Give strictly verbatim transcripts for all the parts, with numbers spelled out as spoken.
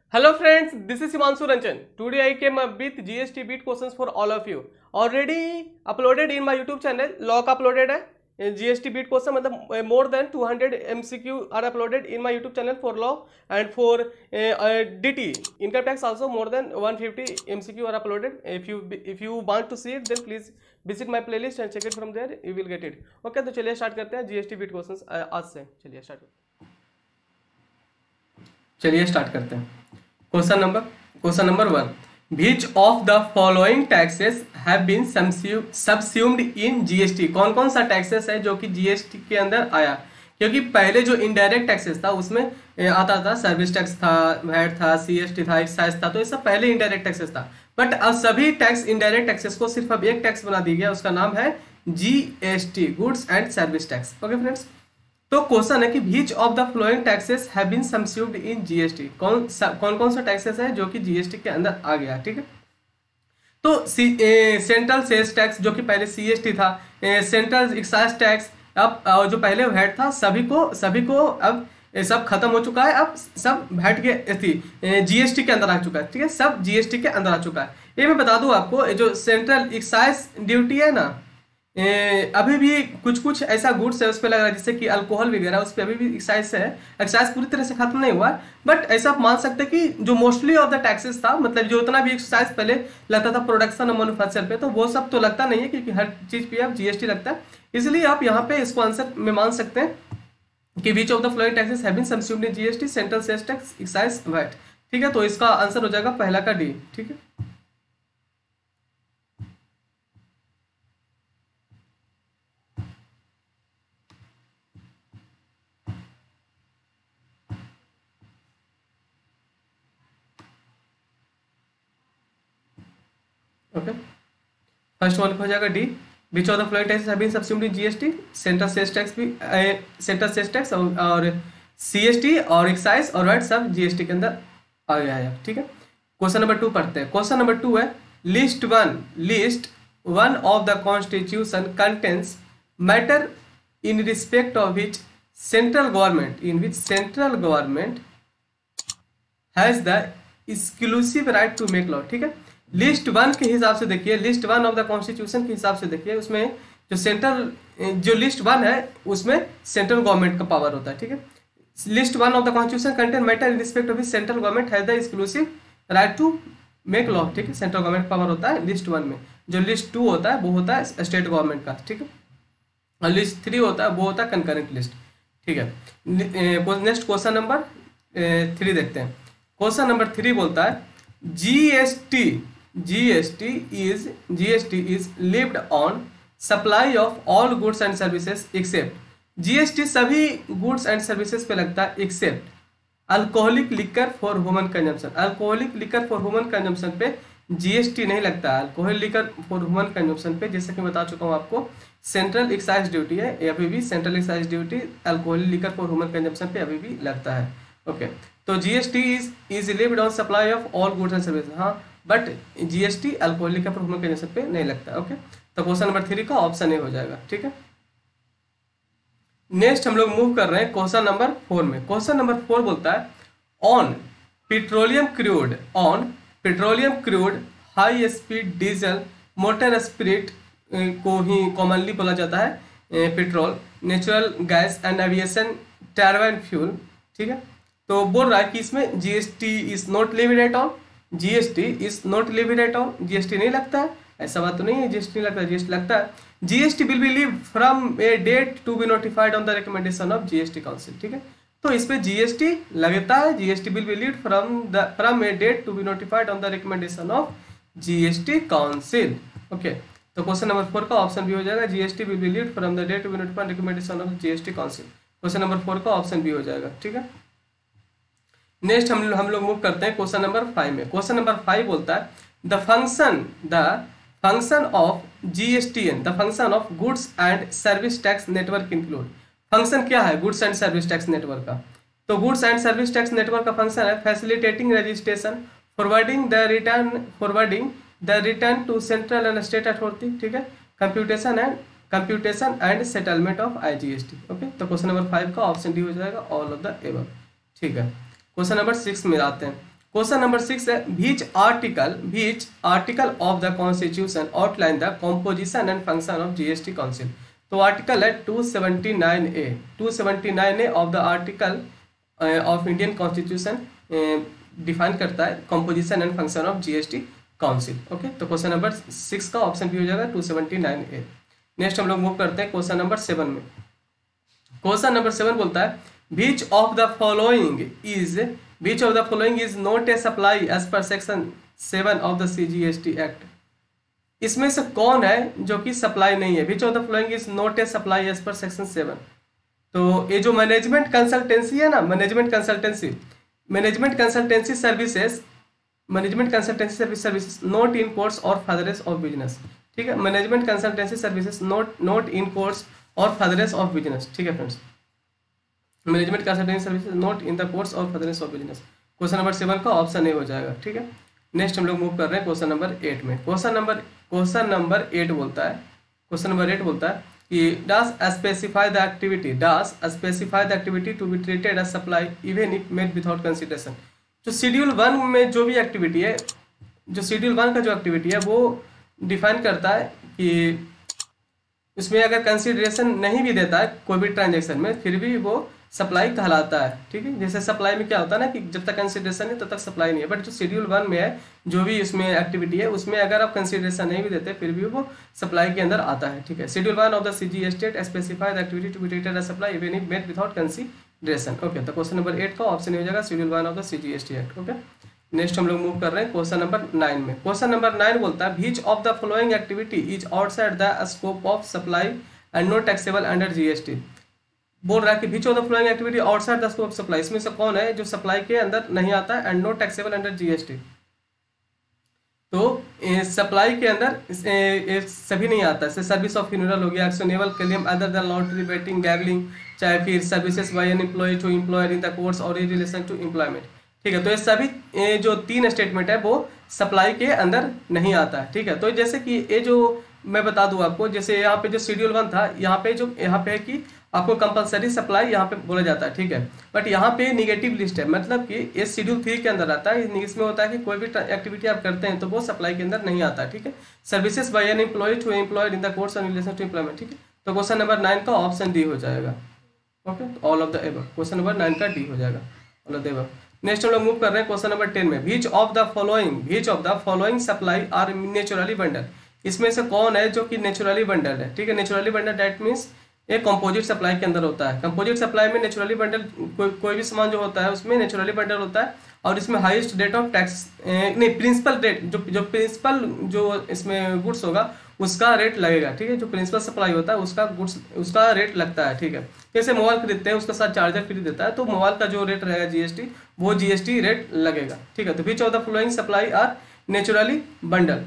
Hello friends, this is Himanshu Ranjan. Today I came up with G S T beat questions for all of you. Already uploaded in my YouTube channel, log uploaded है G S T beat question मतलब more than two hundred M C Q are uploaded in my YouTube channel for law and for uh, uh, D T income tax also more than one hundred fifty M C Q are uploaded. If you if you want to see it then please visit my playlist and check it from there. You will get it. Okay, तो चलिए start करते हैं G S T beat questions आज से. चलिए start चलिए start करते हैं. Question number question number one. Which of the following taxes have been subsumed in G S T? कौन कौन सा टैक्सेस है जो कि G S T के अंदर आया? क्योंकि पहले जो इनडायरेक्ट टैक्सेस था उसमें आता था सर्विस टैक्स था, वैट था, सी एस टी था, एक्साइज था, तो ये सब पहले इनडायरेक्ट टैक्सेस था. बट अब सभी टैक्स इनडायरेक्ट टैक्सेस को सिर्फ अब एक टैक्स बना दिया गया, उसका नाम है G S T, goods and service tax. Okay friends, तो क्वेश्चन है कि which of the following taxes have been subsumed in GST. कौन सा कौन कौन सा टैक्सेस है जो कि जीएसटी के अंदर आ गया. ठीक है, तो सेंट्रल सेल्स टैक्स जो कि पहले सीएसटी था, सेंट्रल एक्साइज टैक्स, अब जो पहले वैट था, सभी को सभी को अब सब खत्म हो चुका है. अब सब वैट के जीएसटी के अंदर आ चुका है. ठीक है, सब जीएसटी के अंदर आ चुका है. ये मैं बता दूं आपको, जो सेंट्रल एक्साइज ड्यूटी है ना, ए, अभी भी कुछ कुछ ऐसा गुड्स है उस पर लग रहा है, जैसे कि अल्कोहल वगैरह, उस पर अभी भी एक्साइज है. एक्साइज पूरी तरह से खत्म नहीं हुआ, बट ऐसा आप मान सकते हैं कि जो मोस्टली ऑफ द टैक्सेस था, मतलब जो उतना भी एक्साइज पहले लगता था प्रोडक्शन और मैन्युफैक्चर पे, तो वो सब तो लगता नहीं है, क्योंकि हर चीज पे अब जीएसटी लगता है. इसलिए आप यहाँ पे इसको आंसर में मान सकते हैं कि which of the following taxes have been subsumed in GST, central sales tax, excise, VAT. ठीक है, तो इसका आंसर हो जाएगा पहला का डी. ठीक है, ओके. फर्स्ट वन हो जाएगा D. Which of the following taxes have been subsumed in GST, central sales tax भी, सेंट्रल सेल्स टैक्स और सीएसटी और एक्साइज और वैट सब जीएसटी के अंदर आ गया है. ठीक है, क्वेश्चन नंबर टू पढ़ते हैं. क्वेश्चन नंबर टू है list one list one of the constitution contains matter in respect of which central government in which central government has the exclusive right to make law. ठीक है, list one के हिसाब से देखिए, list one of the constitution के हिसाब से देखिए, उसमें जो सेंट्रल जो लिस्ट वन है उसमें सेंट्रल गवर्नमेंट का पावर होता है. ठीक है, list one of the constitution contain matter in respect of central government has the exclusive right to make law. ठीक है, सेंट्रल गवर्नमेंट पावर होता है लिस्ट वन में. जो लिस्ट टू होता है वो होता है स्टेट गवर्नमेंट का. ठीक है, और लिस्ट थ्री होता है वो होता है कंकरेंट लिस्ट. ठीक है, नेक्स्ट क्वेश्चन नंबर थ्री देखते हैं. क्वेश्चन नंबर थ्री बोलता है GST GST is GST is levied on supply of all goods and services except. GST सभी गुड्स एंड सर्विसेज पे लगता है except alcoholic liquor for human consumption. Alcoholic liquor for human consumption पे GST नहीं लगता है. Alcoholic liquor for human consumption पे, जैसे कि बता चुका हूँ आपको, सेंट्रल एक्साइज ड्यूटी है, अभी भी central excise duty alcoholic liquor for human consumption पे अभी भी लगता है. ओके, तो GST is is levied on supply of all goods and services. हाँ, but GST alcoholic liquor for human consumption पे नहीं लगता. ओके, तो क्वेश्चन नंबर थ्री का ऑप्शन ए हो जाएगा. ठीक है, नेक्स्ट हम लोग मूव कर रहे हैं क्वेश्चन नंबर फोर में. क्वेश्चन नंबर फोर बोलता है on petroleum crude on petroleum crude high speed diesel motor spirit को ही कॉमनली बोला जाता है petrol, natural gas and aviation turbine fuel. ठीक है, तो बोल रहा है कि इसमें GST is not levied at on. GST is not levied at on, GST नहीं लगता है. ऐसा बात तो नहीं है जीएसटी नहीं लगता है, जीएसटी लगता है. GST will be levied from a date to be notified on the recommendation of GST council. ठीक है, तो इस पे जीएसटी लगता है. GST will be levied from the from a date to be notified on the recommendation of GST council. Okay, तो question number four का option B हो जाएगा. GST will be levied from the date to be notified recommendation of GST council. Question number four का option B हो जाएगा. ठीक है, next हम हम लोग मूव करते हैं क्वेश्चन नंबर फाइव में. क्वेश्चन नंबर फाइव बोलता है the function the function of GSTN the function of goods and service tax network include. Function क्या है goods and service tax network का? तो goods and service tax network का function है facilitating registration, forwarding the return forwarding the return to central and state authority. ठीक है, computation and computation and settlement of IGST. Okay, तो question number five का option D हो जाएगा all of the above. ठीक है, question number six में आते हैं. क्वेश्चन नंबर सिक्स है which article which article of the constitution outline the composition and function of GST council. तो आर्टिकल है two seventy nine A two seventy nine A of the article of Indian constitution define करता है composition and function of GST council. Okay, तो question number six का option B हो जाएगा two seventy nine A. Next हम लोग move करते हैं क्वेश्चन नंबर सेवन में। क्वेश्चन नंबर सेवन बोलता है which of the following is which of the following is not a supply as per section seven of the CGST act. इसमें से कौन है जो कि सप्लाई नहीं है? Which of the following is not a supply as per section seven. तो ये जो मैनेजमेंट कंसल्टेंसी है ना, management consultancy management consultancy services management consultancy service services not in course or furtherance of business. ठीक है, management consultancy services not not in course or furtherance of business. ठीक है friends, management consultancy services not in the course or furtherance of business. Question number seven का option A हो जाएगा। ठीक है, next हम लोग मूव कर रहे हैं क्वेश्चन नंबर एट में। Question number question number eight बोलता है क्वेश्चन नंबर एट बोलता है कि does specify the activity does specify the activity to be treated as supply even if made without consideration. जो शेड्यूल वन में जो भी एक्टिविटी है जो शेड्यूल वन का जो एक्टिविटी है वो डिफाइन करता है कि उसमें अगर कंसिडरेशन नहीं भी देता है कोई भी ट्रांजेक्शन में, फिर भी वो सप्लाई कहलाता है। ठीक है, जैसे सप्लाई में क्या होता है ना कि जब तक कंसिडरेशन है तब तक सप्लाई नहीं है, बट जो शेड्यूल वन में है जो भी उसमें एक्टिविटी है उसमें अगर आप कंसिडरेशन नहीं भी देते फिर भी वो सप्लाई के अंदर आता है। ठीक है, schedule one of the CGST act specify the activity to be treated as supply even if made without consideration. Okay, तो क्वेश्चन नंबर एट का ऑप्शन हो जाएगा schedule one of the CGST act. Okay, next हम लोग move कर रहे हैं question number nine में। क्वेश्चन नंबर नाइन बोलता है which of the following activity is outside the scope of supply and not taxable under GST. बोल रहा है कि which of the following activity outside the scope of supply, इसमें से कौन है जो सप्लाई के अंदर नहीं आता है and not taxable under GST. तो सप्लाई के अंदर ए, ए, सभी नहीं आता है, सर्विस ऑफ फ्यूनरल हो गया, actionable claim other than lottery betting gambling, चाहे फिर services by an employee to employer in the course or in relation to employment. ठीक है, तो ये सभी ए, जो तीन स्टेटमेंट है वो सप्लाई के अंदर नहीं आता है। ठीक है, तो जैसे कि ये जो मैं बता दूं आपको, जैसे यहाँ पे जो शेड्यूल वन था यहाँ पे जो यहाँ पे है कि आपको कंपलसरी सप्लाई यहाँ पे बोला जाता है। ठीक है, बट यहाँ पे निगेटिव लिस्ट है, मतलब कि ये शेड्यूल थ्री के अंदर आता है। इसमें होता है कि कोई भी एक्टिविटी आप करते हैं तो वो सप्लाई के अंदर नहीं आता है। ठीक है, services by an employee to employer in the course and relation to employment. ठीक है, तो क्वेश्चन नंबर नाइन का ऑप्शन डी हो जाएगा। Okay, all of the above, question number nine का डी हो जाएगा, all of the above. Next हम लोग मूव कर रहे हैं क्वेश्चन नंबर टेन में। Which of the following which of the following supply are naturally bundle. इसमें से कौन है जो कि नेचुरली बंडल है? ठीक है, नेचुरली बंडल दैट मीन्स एक कंपोजिट सप्लाई के अंदर होता है। कंपोजिट सप्लाई में नेचुरली बंडल कोई कोई भी सामान जो होता है उसमें नेचुरली बंडल होता है और इसमें हाईएस्ट रेट ऑफ टैक्स नहीं प्रिंसिपल रेट जो जो प्रिंसिपल जो इसमें गुड्स होगा उसका रेट लगेगा। ठीक है, जो प्रिंसिपल सप्लाई होता है उसका गुड्स उसका रेट लगता है। ठीक है, जैसे मोबाइल खरीदते हैं उसका साथ चार्जर फ्री देता है तो मोबाइल का जो रेट रहेगा जीएसटी वो जीएसटी रेट लगेगा। ठीक है, तो which of the following supply are naturally bundle.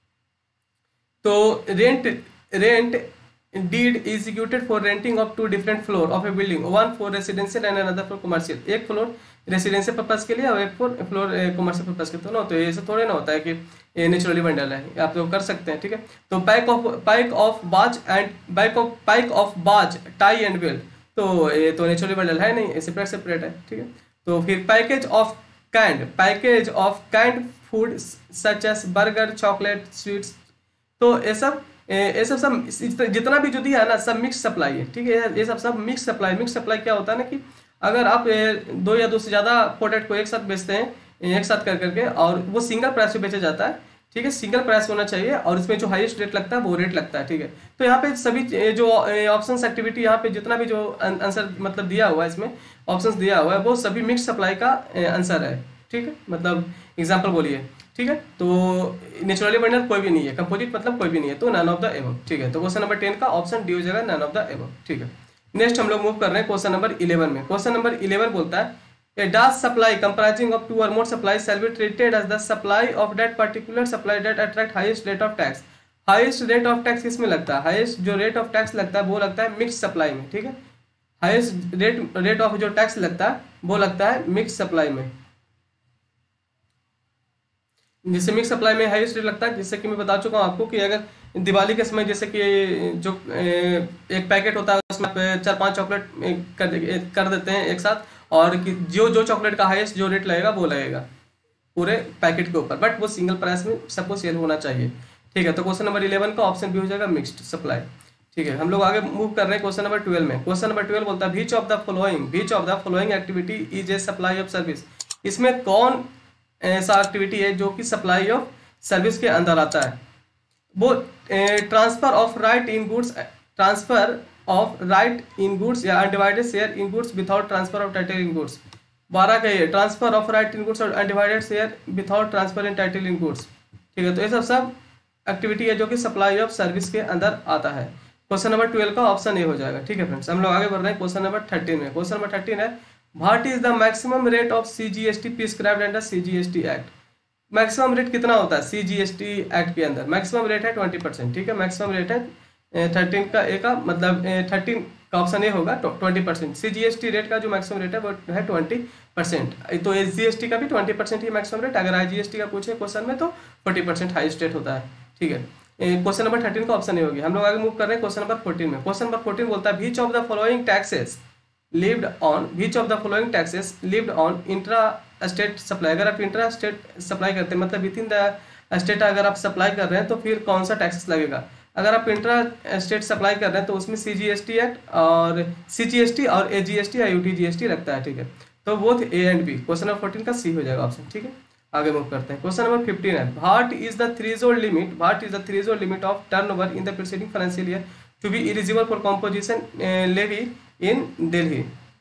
तो rent rent deed executed for renting of two different floor of a building, one for residential and another for commercial। एक floor residential purpose के लिए और एक floor floor commercial purpose के लिए। तो ना तो ऐसे थोड़े ना होता है कि ये नेचुरली बंडल है, आप लोग कर सकते हैं। ठीक है, तो pike of pike of bags and bike of pike of bags tie and belt, तो ये तो नेचुरली बंडल है नहीं, सेपरेट सेपरेट है। ठीक है, तो फिर package of canned package of canned food such as burger chocolate sweets, तो ये सब ये सब सब जितना भी जो दिया है ना सब मिक्स सप्लाई है। ठीक है, ये सब सब मिक्स सप्लाई मिक्स सप्लाई क्या होता है ना कि अगर आप दो या दो से ज़्यादा प्रोडक्ट को एक साथ बेचते हैं एक साथ कर करके और वो सिंगल प्राइस पे बेचा जाता है। ठीक है, सिंगल प्राइस होना चाहिए और इसमें जो हाईएस्ट रेट लगता है वो रेट लगता है। ठीक है, तो यहाँ पे सभी जो ऑप्शंस एक्टिविटी यहाँ पे जितना भी जो आंसर मतलब दिया हुआ है इसमें ऑप्शंस दिया हुआ है वो सभी मिक्स सप्लाई का आंसर है। ठीक है, मतलब एग्जाम्पल बोलिए। ठीक है, तो नेचुरली बंडल कोई भी नहीं है, कंपोजिट मतलब कोई भी नहीं है, तो नन ऑफ द एबव। ठीक है, तो क्वेश्चन नंबर टेन का ऑप्शन डी हो जाएगा नन ऑफ द एबव। ठीक है, नेक्स्ट हम लोग मूव कर रहे हैं क्वेश्चन नंबर इलेवन में। क्वेश्चन नंबर इलेवन बोलता है a dash supply comprising of two or more supply shall be treated as the supply of that particular supply that attract highest rate of tax. Highest rate of tax किसमें लगता है? Highest जो rate of tax लगता है वो लगता है mix supply में। ठीक है, हाईएस्ट रेट रेट ऑफ जो टैक्स लगता है वो लगता है मिक्स सप्लाई में। जैसे मिक्स सप्लाई में हाईएस्ट रेट लगता है, जैसे कि मैं बता चुका हूँ आपको कि अगर दिवाली के समय जैसे कि जो एक पैकेट होता है उसमें चार पांच चॉकलेट कर, कर देते हैं एक साथ और कि जो जो चॉकलेट का हाईएस्ट जो रेट लगेगा वो लगेगा। पूरे पैकेट के ऊपर, बट वो सिंगल प्राइस में सबको सेल होना चाहिए। ठीक है, तो क्वेश्चन नंबर इलेवन का ऑप्शन भी हो जाएगा मिक्स्ड सप्लाई। ठीक है, हम लोग आगे मूव कर रहे हैं क्वेश्चन नंबर ट्वेल्व में। क्वेश्चन नंबर ट्वेल्व बोलता है which of the following which of the following activity is a supply of service. इसमें कौन ऐसा एक्टिविटी है जो कि सप्लाई ऑफ सर्विस के अंदर आता है। वो transfer of right in goods, transfer of right in goods या undivided share in goods without transfer of title in goods. बारह का ये transfer of right in goods और undivided share without transfer in title in goods. ठीक है, तो ये सब सब एक्टिविटी है जो कि सप्लाई ऑफ सर्विस के अंदर आता है। क्वेश्चन नंबर ट्वेल्व का ऑप्शन ए हो जाएगा। ठीक है फ्रेंड्स, हम लोग आगे बढ़ रहे हैं क्वेश्चन नंबर थर्टीन में। क्वेश्चन नंबर थर्टीन है what is the maximum rate of CGST prescribed under CGST act. Maximum rate कितना होता है सीजीएसटी एक्ट के अंदर। मैक्सिमम रेट है ट्वेंटी परसेंट। ठीक है, मैक्सिमम रेट है थर्टीन का ए का मतलब थर्टीन का ऑप्शन ए होगा ट्वेंटी परसेंट। सीजीएसटी रेट का जो मैक्सिमम रेट है वो है ट्वेंटी परसेंट। तो एसजीएसटी का भी ट्वेंटी परसेंट ही मैक्सिमम रेट। अगर आईजीएसटी का पूछे क्वेश्चन में तो फोर्टी परसेंट हाईएस्ट रेट होता है। ठीक है, क्वेश्चन नंबर थर्टीन का ऑप्शन ए होगी। हम लोग आगे मूव कर रहे हैं क्वेश्चन नंबर फोर्टीन में। क्वेश्चन नंबर फोर्टीन बोलता है which of the following taxes levied on which of the following taxes levied on intra state supply. अगर आप इंट्रा स्टेट सप्लाई करते हैं मतलब विद इन द स्टेट अगर आप सप्लाई कर रहे हैं तो फिर कौन सा टैक्सेस लगेगा। अगर आप इंट्रा स्टेट सप्लाई कर रहे हैं तो उसमें सीजीएसटी एक्ट और सीजीएसटी और एजीएसटी या यूटीजीएसटी लगता है। ठीक है, तो both A and B. Question number fourteen का सी हो जाएगा ऑप्शन। ठीक है, आगे मूव करते हैं। क्वेश्चन नंबर फिफ्टीन है what is the threshold limit what is the threshold limit of turnover in the preceding financial year to be eligible for composition levy in Delhi.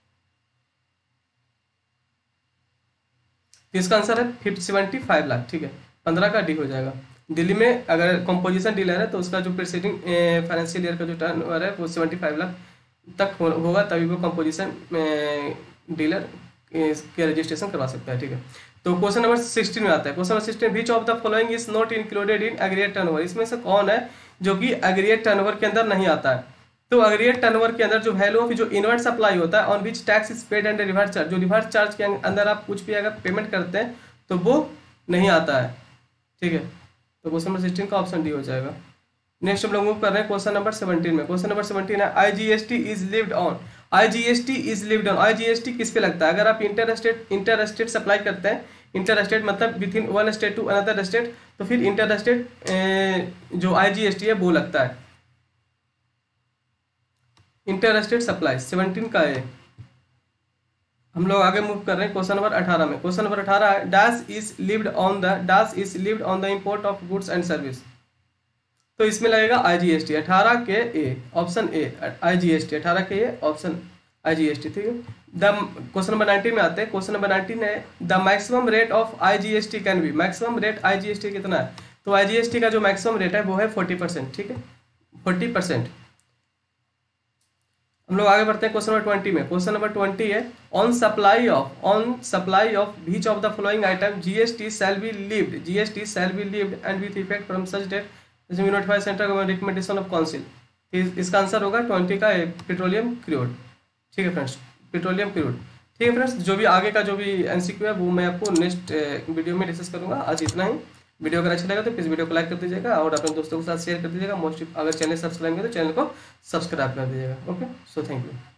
इसका आंसर है फिफ्टी सेवेंटी फाइव लाख। ठीक है, पंद्रह का D हो जाएगा। दिल्ली में अगर कंपोजिशन डीलर है तो उसका जो प्रीसीडिंग फाइनेंशियल ईयर का जो टर्नओवर है वो सेवेंटी फाइव लाख तक हो, होगा तभी वो कंपोजिशन डीलर के रजिस्ट्रेशन करवा सकता है। ठीक है, तो क्वेश्चन नंबर सिक्सटीन में आता है। Question number sixteen which of the following is not included in aggregate turnover. इसमें से कौन है जो कि एग्रीगेट टर्नओवर के अंदर नहीं आता है। तो एग्रीगेट टर्नओवर के अंदर जो वैल्यू ऑफ जो इनवर्ट सप्लाई होता है on which tax is paid and reverse charge, जो रिवर्स चार्ज के अंदर आप कुछ भी अगर पेमेंट करते हैं तो वो नहीं आता है। ठीक है, तो क्वेश्चन नंबर सिक्सटीन का ऑप्शन डी हो जाएगा। नेक्स्ट हम लोग मूव कर रहे हैं क्वेश्चन नंबर सेवनटीन में। क्वेश्चन नंबर सेवनटीन है IGST is levied on. IGST is levied on, IGST किस पे लगता है। अगर आप inter state inter state supply करते हैं, इंटर स्टेट मतलब within one state to another state, तो फिर इंटर स्टेट जो आईजीएसटी है वो लगता है। इंटर स्टेट सप्लाई सेवनटीन का है। हम लोग आगे मूव कर रहे हैं क्वेश्चन नंबर अठारह में। क्वेश्चन नंबर अठारह है dash is levied on the dash is levied on the import of goods and service. तो इसमें लगेगा आईजीएसटी अठारह के ए ऑप्शन ए आईजीएसटी अठारह के ए ऑप्शन आईजीएसटी। ठीक है, द क्वेश्चन नंबर नाइनटीन में आते हैं। क्वेश्चन नंबर नाइनटीन है the maximum rate of IGST can be. Maximum rate IGST कितना है। तो आईजीएसटी का जो मैक्सिमम रेट है वो है फोर्टी परसेंट। ठीक है, फोर्टी परसेंट। हम लोग आगे बढ़ते हैं क्वेश्चन नंबर ट्वेंटी में। क्वेश्चन नंबर ट्वेंटी है on supply of on supply of which of the following item GST shall be levied GST shall be levied and with effect from such date as we notify central government recommendation of council. इसका answer होगा twenty का petroleum crude. ठीक है friends, petroleum crude. ठीक है friends, जो भी आगे का जो भी एमसीक्यू है वो मैं आपको नेक्स्ट वीडियो में डिस्कस करूंगा। आज इतना ही। वीडियो अगर अच्छा लगा तो प्लीज़ वीडियो को लाइक कर दीजिएगा और अपने दोस्तों के साथ शेयर कर दीजिएगा। मोस्ट अगर चैनल सब्सक्राइब करें तो चैनल को सब्सक्राइब कर दीजिएगा। Okay, so thank you.